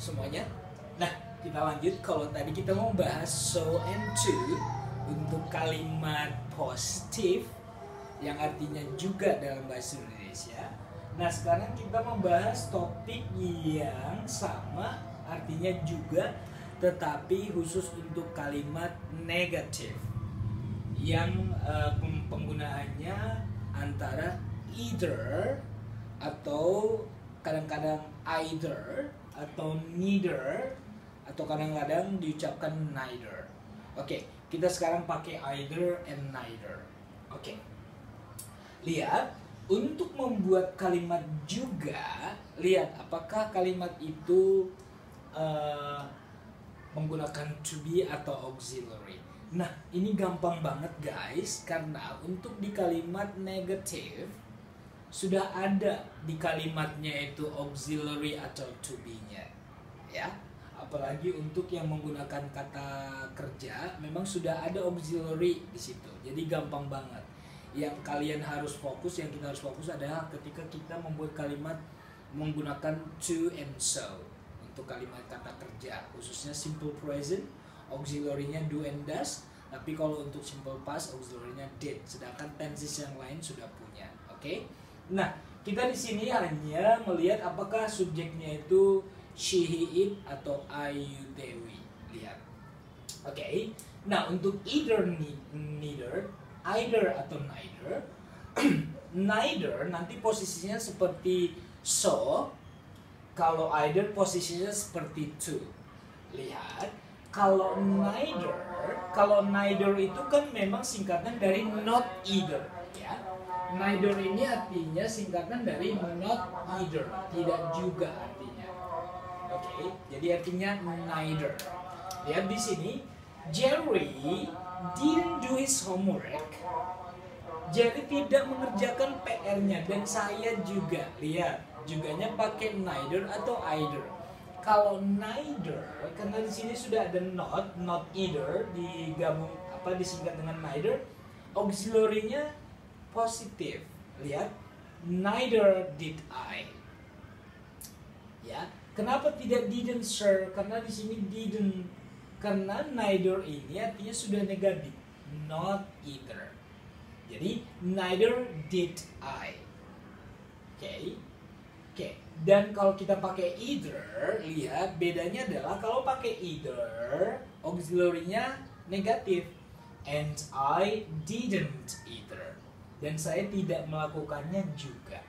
semuanya. Nah, kita lanjut. Kalau tadi kita mau bahas so and to untuk kalimat positif yang artinya juga dalam bahasa Indonesia. Nah, sekarang kita membahas topik yang sama, artinya juga, tetapi khusus untuk kalimat negatif yang penggunaannya antara either atau kadang-kadang either atau neither atau kadang-kadang diucapkan neither. Oke, kita sekarang pakai either and neither. Oke. Lihat, untuk membuat kalimat juga, lihat apakah kalimat itu menggunakan to be atau auxiliary. Nah, ini gampang banget guys, karena untuk di kalimat negatif sudah ada di kalimatnya itu auxiliary atau to be-nya, ya. Apalagi untuk yang menggunakan kata kerja, memang sudah ada auxiliary di situ. Jadi gampang banget. Yang kalian harus fokus, yang kita harus fokus adalah ketika kita membuat kalimat menggunakan to and so untuk kalimat kata kerja, khususnya simple present, auxiliary-nya do and does. Tapi kalau untuk simple past, auxiliary-nya did. Sedangkan tenses yang lain sudah punya. Oke? Nah, kita di sini hanya melihat apakah subjeknya itu she, he, it atau I, you, they, we. Lihat. Oke. Nah, untuk either, neither, either atau neither, neither nanti posisinya seperti so. Kalau either posisinya seperti to. Lihat, kalau neither itu kan memang singkatan dari not either, ya. Neither ini artinya singkatan dari not either, tidak juga artinya. Oke, jadi artinya neither. Lihat di sini, Jerry didn't do his homework. Jerry tidak mengerjakan PR-nya, dan saya juga. Lihat, juganya pakai neither atau either. Kalau neither, karena di sini sudah ada not either digabung disingkat dengan neither, auxiliary-nya positif. Lihat, neither did I. Ya, kenapa tidak didn't sir? Karena di sini didn't. Karena neither ini artinya sudah negatif, not either. Jadi neither did I. Oke. Dan kalau kita pakai either, lihat bedanya adalah kalau pakai either, auxiliary-nya negatif, and I didn't either. Dan saya tidak melakukannya juga.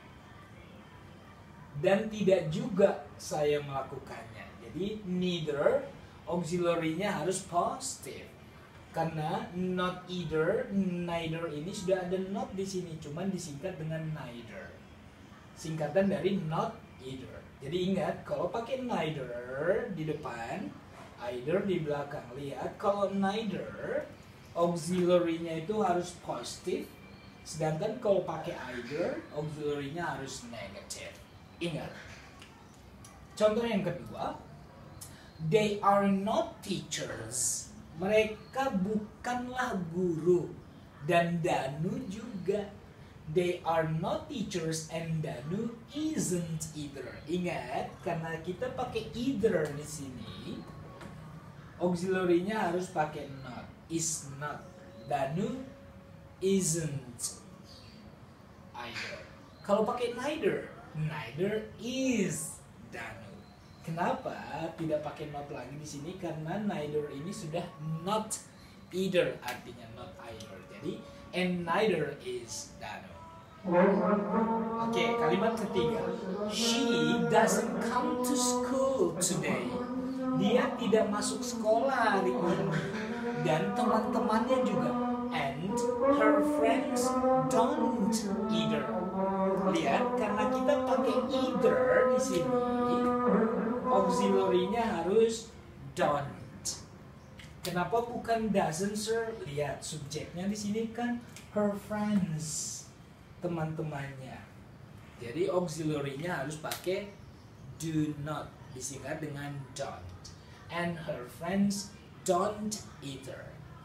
Dan tidak juga saya melakukannya. Jadi neither, auxiliary-nya harus positif. Karena not either, neither ini sudah ada not di sini, cuman disingkat dengan neither. Singkatan dari not either. Jadi ingat, kalau pakai neither di depan, either di belakang. Lihat, kalau neither, auxiliary-nya itu harus positif. Sedangkan kalau pakai either, auxiliary-nya harus negatif. Ingat. Contoh yang kedua, they are not teachers. Mereka bukanlah guru. Dan Danu juga. They are not teachers and Danu isn't either. Ingat, karena kita pakai either di sini, auxiliary-nya harus pakai not, is not. Danu isn't either. Kalau pakai neither is Danu. Kenapa tidak pakai not lagi di sini? Karena neither ini sudah not either, artinya not either. Jadi and neither is Danu. Oke, kalimat ketiga. She doesn't come to school today. Dia tidak masuk sekolah hari ini. Dan teman-temannya juga. And her friends don't either. Lihat, karena kita pakai either di sini, auxiliary-nya harus don't. Kenapa bukan doesn't, sir? Lihat, subjeknya di sini kan her friends, teman-temannya. Jadi auxiliary-nya harus pakai do not, disingkat dengan don't. And her friends don't either.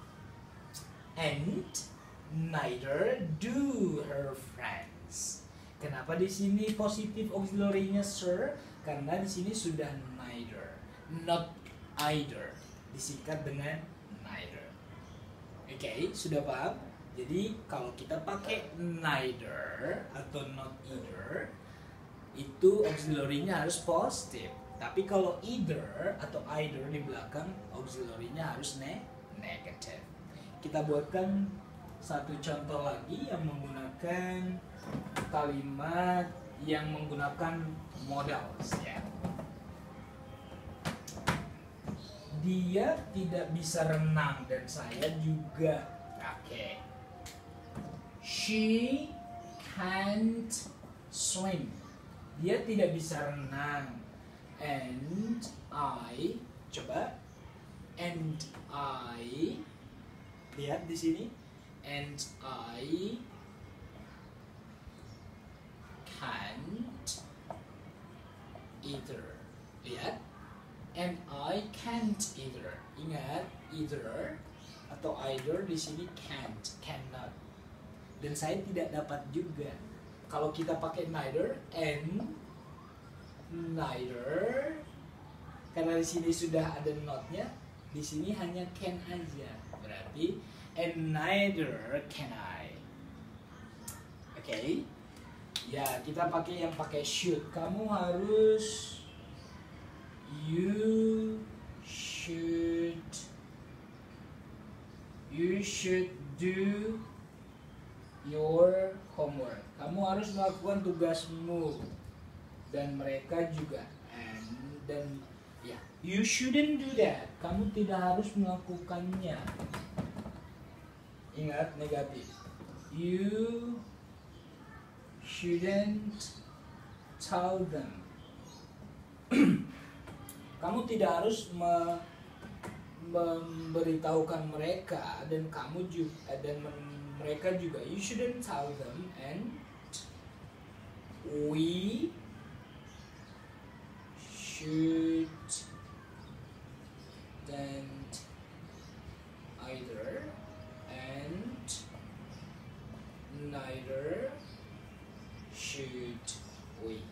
And neither do her friends. Kenapa di sini positif auxiliary-nya, sir? Karena di sini sudah neither. not either, disingkat dengan neither. Oke, sudah paham? Jadi kalau kita pakai neither atau not either, itu auxiliary-nya harus positif. Tapi kalau either atau either di belakang, auxiliary-nya harus negatif. Kita buatkan satu contoh lagi yang menggunakan kalimat yang menggunakan modals ya. Dia tidak bisa renang dan saya juga. Oke. She can't swim. Dia tidak bisa renang. And I, coba. And I, lihat di sini. And I can't either. Lihat. And I can't either. Ingat, either atau either di sini can't, cannot. Dan saya tidak dapat juga. Kalau kita pakai neither and neither, karena di sini sudah ada not-nya, di sini hanya can aja. Berarti and neither can I. Oke. Ya, kita pakai yang pakai should. Kamu harus, you should do your homework. Kamu harus melakukan tugasmu. Dan mereka juga. Dan ya, you shouldn't do that. Kamu tidak harus melakukannya. Ingat, negatif. You shouldn't tell them. Kamu tidak harus memberitahukan mereka, dan kamu juga, dan mereka juga. You shouldn't tell them, and we shouldn't either, and neither should we.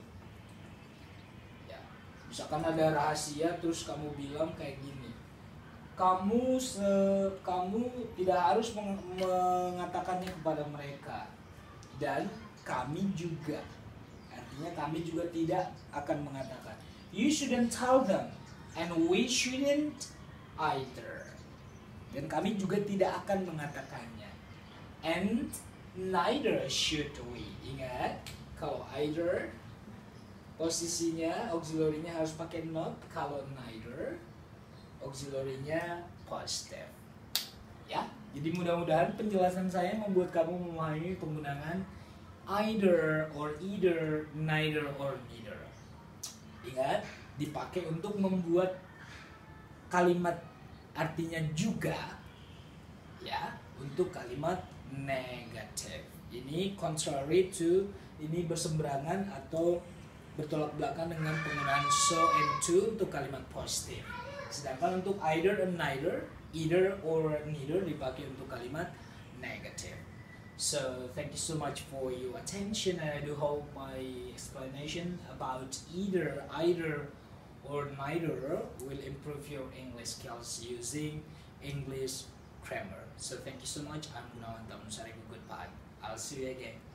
Misalkan ada rahasia terus kamu bilang kayak gini, kamu tidak harus mengatakannya kepada mereka, dan kami juga, artinya kami juga tidak akan mengatakan. You shouldn't tell them, and we shouldn't either, dan kami juga tidak akan mengatakannya, and neither should we. Ingat, kalau either posisinya, auxiliary-nya harus pakai not. Kalau neither, auxiliary-nya positive. Ya, jadi mudah-mudahan penjelasan saya membuat kamu memahami penggunaan either or either, neither or neither. Ingat, dipakai untuk membuat kalimat artinya juga, ya, untuk kalimat negatif. Ini contrary to, ini berseberangan atau bertolak belakang dengan penggunaan so and to untuk kalimat positif. Sedangkan untuk either and neither, either or neither dipakai untuk kalimat negatif. So thank you so much for your attention, and I do hope my explanation about either or neither will improve your English skills using English grammar. So thank you so much. I'm Gunawan Tamunsari. Goodbye. I'll see you again.